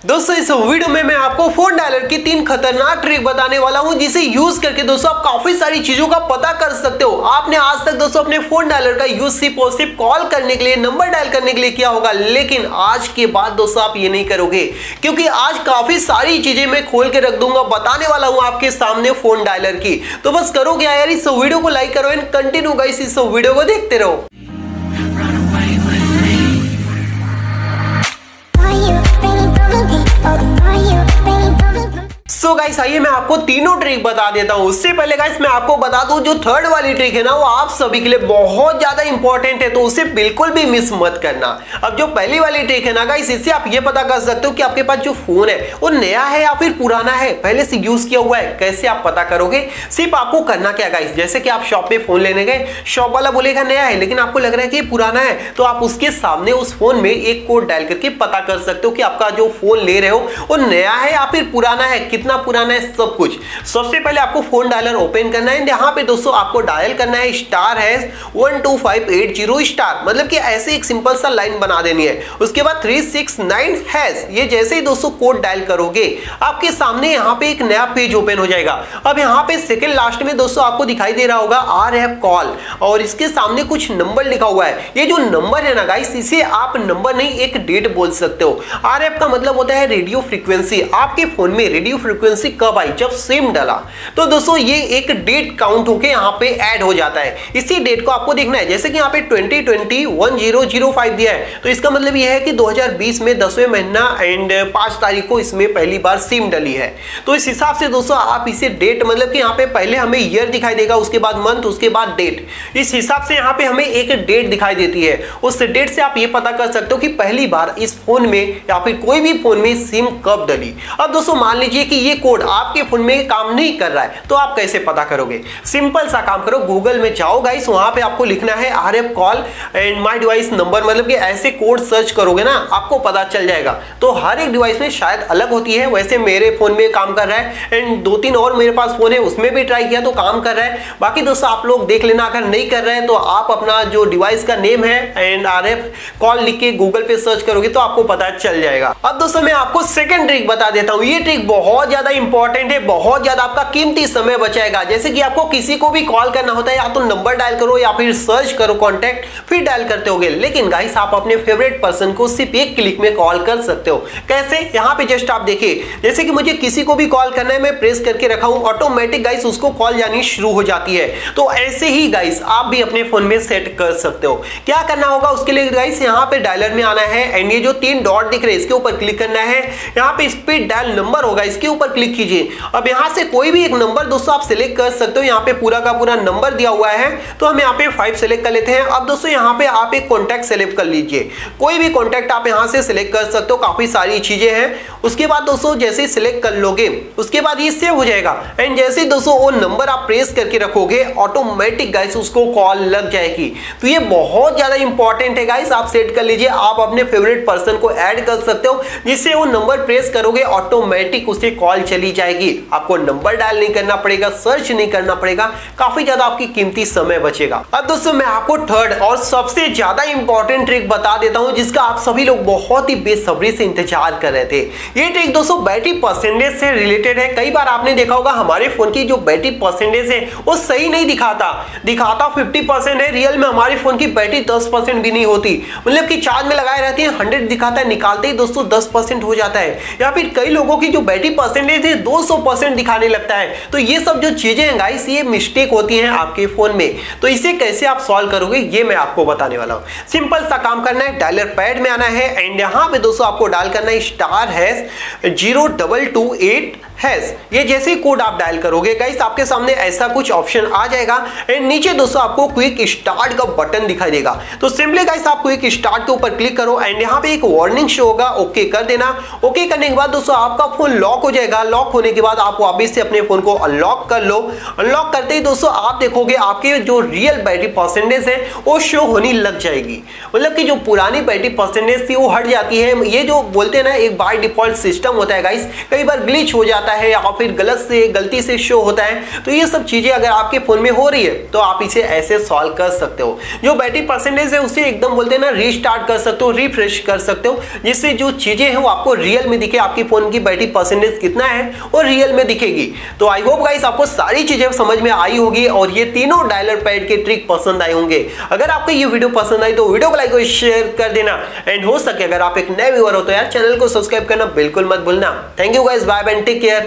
दोस्तों इस वीडियो में मैं आपको फोन डायलर की 3 खतरनाक ट्रिक बताने वाला हूं, जिसे यूज करके दोस्तों आप काफी सारी चीजों का पता कर सकते हो। आपने आज तक दोस्तों अपने फोन डायलर का यूज सिर्फ और सिर्फ कॉल करने के लिए, नंबर डायल करने के लिए किया होगा, लेकिन आज के बाद दोस्तों आप ये नहीं करोगे, क्योंकि आज काफी सारी चीजें मैं खोल के रख दूंगा, बताने वाला हूं आपके सामने फोन डायलर की। तो बस करो क्या यार, इस वीडियो को लाइक करो एंड कंटिन्यू गाइस इस वीडियो को देखते रहो। सो गाइस आइए मैं आपको तीनों ट्रिक बता देता हूं। उससे पहले गाइस मैं आपको बता दूं, जो थर्ड वाली ट्रिक है ना, वो आप सभी के लिए बहुत ज्यादा इंपॉर्टेंट है, तो उसे बिल्कुल भी मिस मत करना। अब जो पहली वाली ट्रिक है ना गाइस, इससे आप ये पता कर सकते हो कि आपके पास जो फोन है वो नया है या फिर पुराना है, पहले से यूज किया हुआ है। कैसे आप पता करोगे? सिर्फ आपको करना क्या गाइस, जैसे कि आप शॉप पे फोन लेने गए, शॉप वाला बोलेगा नया है, लेकिन आपको लग रहा है कि पुराना है, तो आप उसके सामने उस फोन में एक कोड डायल करके पता कर सकते हो कि आपका जो फोन ले रहे हो वो नया है या फिर पुराना है, कितना पुराना है, सब कुछ। सबसे पहले आपको फोन डायलर ओपन करना है। यहाँ पे दोस्तों आपको डायल करना है *12580*, मतलब कि ऐसे एक सिंपल सा लाइन बना देनी है। उसके बाद 369#। ये जैसे ही दोस्तों कोड डायल करोगे, आपके सामने यहाँ पे एक नया पेज ओपन हो जाएगा। अब यहाँ पे सेकंड लास्ट में दोस्तों आपको दिखाई दे रहा होगा RF कॉल, और इसके सामने कुछ नंबर लिखा हुआ है। ये जो नंबर है ना गाइस, इसे आप नंबर नहीं एक डेट बोल सकते हो। RF का मतलब होता है रेडियो फ्रीक्वेंसी। आपके फोन में रेडियो फ्रीक्वेंसी कब आई? जब सिम डाला। तो दोस्तों ये एक डेट काउंट होके यहाँ पे ऐड हो जाता है। इसी डेट को आपको देखना है, जैसे कि यहाँ पे 2020-1005 दिया है, तो इसका मतलब ये है कि 2020 में 10वें महीना एंड 5 तारीख को इसमें पहली बार सिम डली है। तो इस हिसाब से दोस्तों आप इसे डेट, मतलब कि यहाँ पे पहले हमें ईयर दिखाई देगा, उसके बाद मंथ, उसके बाद डेट। इस हिसाब से यहाँ पे हमें एक डेट दिखाई देती है। उस डेट से आप ये पता कर सकते हो कि पहली बार इस फोन में या फिर कोई भी फोन में सिम कब डली। अब दोस्तों मान लीजिए कि ये कोड आपके फोन में काम नहीं कर रहा है, तो आप कैसे पता करोगे? सिंपल सा काम करो, गूगल में जाओ गाइस, वहां पे आपको लिखना है RF call and my device number, मतलब कि ऐसे कोड सर्च करोगे ना, आपको पता चल जाएगा। तो हर एक डिवाइस में शायद अलग होती है, वैसे मेरे फोन में काम कर रहा है एंड 2-3 और मेरे पास फोन है, उसमें भी ट्राई किया तो काम कर रहा है। बाकी दोस्तों आप लोग देख लेना, अगर नहीं कर रहे हैं तो आप अपना जो डिवाइस का नेम है एंड RF कॉल लिख के गूगल पे सर्च करोगे तो आपको पता चल जाएगा। अब दोस्तों मैं आपको सेकंड ट्रिक बता देता हूं। ये ट्रिक बहुत ज्यादा इंपॉर्टेंट है, बहुत ज्यादा आपका कीमती समय बचाएगा। जैसे कि आपको किसी को भी कॉल करना होता है, या तो नंबर डायल करो या फिर सर्च करो कॉन्टैक्ट, फिर डायल करते होगे, लेकिन गाइस आप अपने फेवरेट पर्सन को सिर्फ एक क्लिक में कॉल कर सकते हो। कैसे? यहाँ पे जस्ट आप देखिए, जैसे कि मुझे किसी को भी कॉल करना है, मैं प्रेस करके रखा हूं, ऑटोमेटिक गाइस उसको कॉल जानी शुरू हो जाती है। तो ऐसे ही गाइस आप भी अपने फोन में सेट कर सकते हो। क्या करना होगा उसके लिए गाइस, यहाँ पे डायलर में आना है एंड ये जो 3 डॉट दिख रहे हैं इसके ऊपर क्लिक करना है। यहाँ पे स्पीड डायल नंबर होगा, इसके ऊपर क्लिक कीजिए। अब यहाँ से कोई भी एक नंबर दोस्तों आप सिलेक्ट कर सकते हो। यहाँ पे पूरा का पूरा नंबर दिया हुआ है, तो हम यहाँ पे 5 सिलेक्ट कर लेते हैं। अब दोस्तों यहाँ पे आप एक कॉन्टैक्ट सिलेक्ट कर लीजिए, कोई भी कॉन्टैक्ट आप यहाँ से सिलेक्ट कर सकते हो, काफी सारी चीजें हैं। उसके बाद दोस्तों जैसे सिलेक्ट कर लोगे, उसके बाद ये सेव हो जाएगा एंड जैसे दोस्तों वो नंबर आप प्रेस करके रखोगे, ऑटोमेटिक गाइस उसको कॉल लग जाएगी। तो ये बहुत ज्यादा इंपॉर्टेंट है गाइस, आप सेट कर लीजिए। आप अपने फेवरेट पर्सन को ऐड कर सकते हो, जिससे वो नंबर प्रेस करोगे ऑटोमेटिक उसे कॉल चली जाएगी। आपको नंबर डायल नहीं करना पड़ेगा, सर्च नहीं करना पड़ेगा, काफी ज्यादा आपकी कीमती समय बचेगा। अब दोस्तों मैं आपको थर्ड और सबसे ज्यादा इंपॉर्टेंट ट्रिक बता देता हूं, जिसका आप सभी लोग बहुत ही बेसब्री से इंतजार कर रहे थे। ये ट्रिक दोस्तों बैटरी परसेंटेज से रिलेटेड है। कई बार आपने देखा होगा हमारे फोन की जो बैटरी परसेंटेज है वो सही नहीं दिखाता 50% है, रियल में हमारे फोन की बैटरी 10% भी नहीं होती, मतलब कि चार्ज में लगाए रहती है 100 दिखाता है, निकालते ही दोस्तों 10% हो जाता है। या फिर कई लोगों की जो बैटरी परसेंटेज है 200% दिखाने लगता है। तो ये सब जो चीजें हैं गाइस, ये मिस्टेक होती हैं आपके फोन में। तो इसे कैसे आप सॉल्व करोगे ये मैं आपको बताने वाला हूं। सिंपल सा काम करना है, डायलर पैड में आना है एंड यहाँ पे दोस्तों आपको डायल करना है *0228#। ये जैसे ही कोड आप डायल करोगे गाइस, आपके सामने ऐसा कुछ ऑप्शन आ जाएगा एंड नीचे दोस्तों आपको क्विक स्टार्ट का बटन दिखाई देगा। तो सिंपली गाइस आप क्विक स्टार्ट के ऊपर क्लिक करो एंड यहाँ पे एक वार्निंग शो होगा, ओके कर देना। ओके करने के बाद दोस्तों आपका फोन लॉक हो जाएगा। लॉक होने के बाद आप वापस से अपने फोन को अनलॉक कर लो। अनलॉक करते ही दोस्तों आप देखोगे आपके जो रियल बैटरी परसेंटेज है वो शो होने लग जाएगी, मतलब कि जो पुरानी बैटरी परसेंटेज थी वो हट जाती है। ये जो बोलते हैं ना, एक बाय डिफॉल्ट सिस्टम होता है गाइस, कई बार ग्लिच हो जाता जाता है या फिर गलती से शो होता है, तो ये सब चीजें अगर आपके फोन में हो रही है तो आप इसे ऐसे सॉल्व कर सकते हो। जो बैटरी परसेंटेज है उसे एकदम बोलते हैं ना रीस्टार्ट कर सकते हो, रिफ्रेश कर सकते हो, जिससे जो चीजें हैं वो आपको रियल में दिखे, आपके फोन की बैटरी परसेंटेज कितना है वो रियल में दिखेगी। तो आई होप गाइस आपको सारी चीजें समझ में आई होगी और ये तीनों डायलर पैड के ट्रिक पसंद आए होंगे। अगर आपको ये वीडियो पसंद आई तो वीडियो को लाइक और शेयर कर देना, एंड हो सके अगर आप एक नए व्यूअर हो तो यार चैनल को सब्सक्राइब करना बिल्कुल मत भूलना। Thank you guys, bye bye, take care.